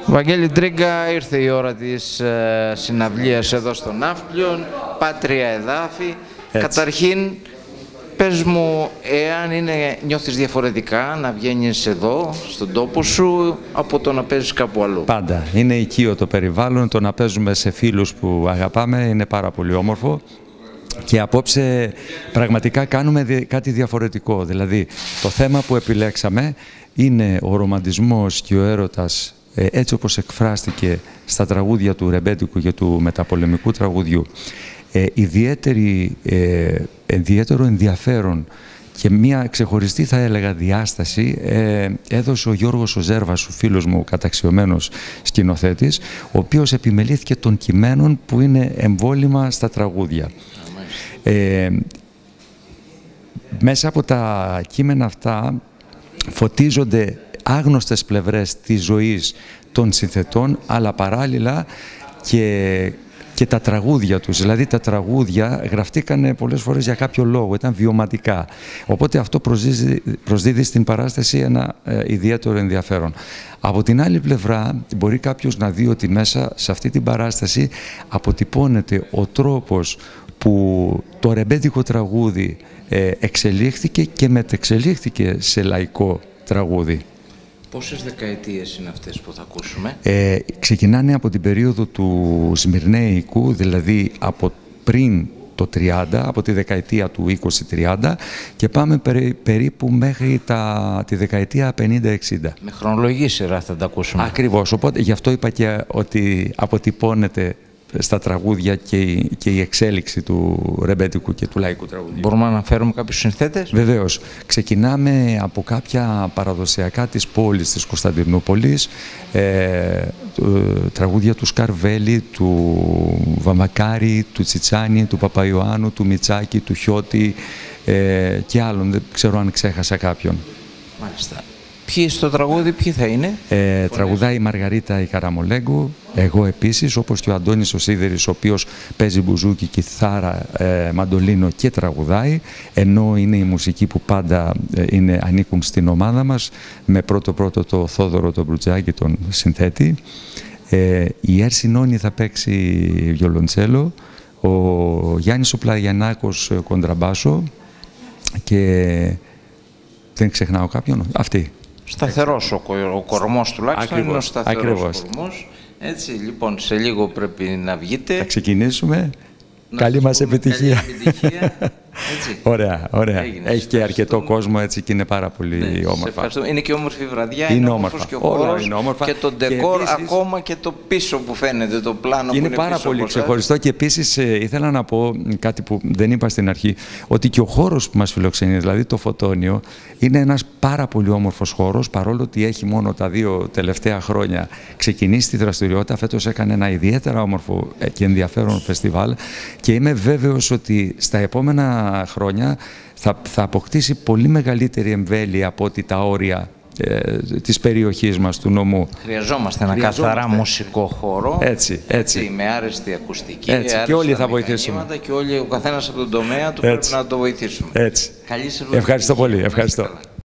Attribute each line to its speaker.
Speaker 1: Βαγγέλη Τρίγκα, ήρθε η ώρα της συναυλίας εδώ στο Ναύπλιον, Πάτρια Εδάφη. Καταρχήν, πες μου, εάν νιώθεις διαφορετικά να βγαίνεις εδώ, στον τόπο σου, από το να παίζεις κάπου αλλού.
Speaker 2: Πάντα. Είναι οικείο το περιβάλλον, το να παίζουμε σε φίλους που αγαπάμε είναι πάρα πολύ όμορφο. Και απόψε πραγματικά κάνουμε κάτι διαφορετικό. Δηλαδή, το θέμα που επιλέξαμε είναι ο ρομαντισμός και ο έρωτας έτσι όπως εκφράστηκε στα τραγούδια του ρεμπέτικου και του μεταπολεμικού τραγουδιού. Ιδιαίτερο ενδιαφέρον και μια ξεχωριστή, θα έλεγα, διάσταση έδωσε ο Γιώργος ο Ζέρβας, ο φίλος μου καταξιωμένος σκηνοθέτης, ο οποίος επιμελήθηκε των κειμένων που είναι εμβόλυμα στα τραγούδια. Μέσα από τα κείμενα αυτά φωτίζονται άγνωστες πλευρές της ζωής των συνθετών, αλλά παράλληλα και τα τραγούδια τους. Δηλαδή τα τραγούδια γραφτήκανε πολλές φορές για κάποιο λόγο, ήταν βιωματικά. Οπότε αυτό προσδίδει στην παράσταση ένα ιδιαίτερο ενδιαφέρον. Από την άλλη πλευρά μπορεί κάποιος να δει ότι μέσα σε αυτή την παράσταση αποτυπώνεται ο τρόπος που το ρεμπέτικο τραγούδι εξελίχθηκε και μετεξελίχθηκε σε λαϊκό τραγούδι.
Speaker 1: Πόσες δεκαετίες είναι αυτές που θα ακούσουμε?
Speaker 2: Ξεκινάνε από την περίοδο του Σμυρνέικου, δηλαδή από πριν το 30, από τη δεκαετία του 20-30 και πάμε περίπου μέχρι τη δεκαετία 50-60.
Speaker 1: Με χρονολογική σειρά θα τα ακούσουμε.
Speaker 2: Ακριβώς, οπότε γι' αυτό είπα και ότι αποτυπώνεται στα τραγούδια και η εξέλιξη του ρεμπέτικου και του λαϊκού τραγουδιού.
Speaker 1: Μπορούμε να αναφέρουμε κάποιους συνθέτες?
Speaker 2: Βεβαίως. Ξεκινάμε από κάποια παραδοσιακά της πόλης της Κωνσταντινούπολης, τραγούδια του Σκαρβέλη, του Βαμακάρη, του Τσιτσάνη, του Παπαϊωάννου, του Μιτσάκη, του Χιώτη και άλλων. Δεν ξέρω αν ξέχασα κάποιον.
Speaker 1: Μάλιστα. Ποιοι στο τραγούδι, ποιοι θα είναι?
Speaker 2: Τραγουδάει η Μαργαρίτα η Καραμολέγκου, εγώ επίσης, όπως και ο Αντώνης ο Σίδερης, ο οποίος παίζει μπουζούκι, κιθάρα, μαντολίνο και τραγουδάει, ενώ είναι η μουσική που πάντα ανήκουν στην ομάδα μας, με πρώτο το Θόδωρο τον Μπρουτζάκη, τον συνθέτη. Η Έρση Νόνη θα παίξει βιολοντσέλο, ο Γιάννης ο Πλαγιανάκος κοντραμπάσο και δεν ξεχνάω κάποιον, αυτή.
Speaker 1: Σταθερός ο κορμός τουλάχιστον.
Speaker 2: Ακριβώς,
Speaker 1: είναι ο σταθερός
Speaker 2: ακριβώς.
Speaker 1: κορμός. Έτσι, λοιπόν, σε λίγο πρέπει να βγείτε.
Speaker 2: Θα ξεκινήσουμε. Καλή μας επιτυχία.
Speaker 1: Καλή επιτυχία. Έτσι.
Speaker 2: Ωραία, ωραία.
Speaker 1: Έγινε.
Speaker 2: Έχει και αρκετό κόσμο, έτσι, και είναι πάρα πολύ όμορφα.
Speaker 1: Είναι και όμορφη βραδιά,
Speaker 2: είναι
Speaker 1: όμορφος και ο χώρος και το ντεκόρ, επίσης, ακόμα και το πίσω που φαίνεται, το πλάνο που είναι
Speaker 2: πάρα
Speaker 1: πίσω
Speaker 2: πολύ ξεχωριστό. Και επίσης ήθελα να πω κάτι που δεν είπα στην αρχή, ότι και ο χώρος που μας φιλοξενεί, δηλαδή το Φωτόνιο, είναι ένας πάρα πολύ όμορφος χώρος, παρόλο ότι έχει μόνο τα 2 τελευταία χρόνια ξεκινήσει τη δραστηριότητα. Φέτος έκανε ένα ιδιαίτερα όμορφο και φεστιβάλ και είμαι βέβαιος ότι στα επόμενα χρόνια θα αποκτήσει πολύ μεγαλύτερη εμβέλεια από ότι τα όρια της περιοχής μας, του νομού.
Speaker 1: Χρειαζόμαστε ένα καθαρά μουσικό χώρο,
Speaker 2: έτσι,
Speaker 1: με άρεστη ακουστική,
Speaker 2: και όλοι θα βοηθήσουμε.
Speaker 1: Και όλοι, ο καθένας από τον τομέα του πρέπει να το βοηθήσουμε.
Speaker 2: Έτσι.
Speaker 1: Καλή σε
Speaker 2: ευχαριστώ πολύ. Ευχαριστώ.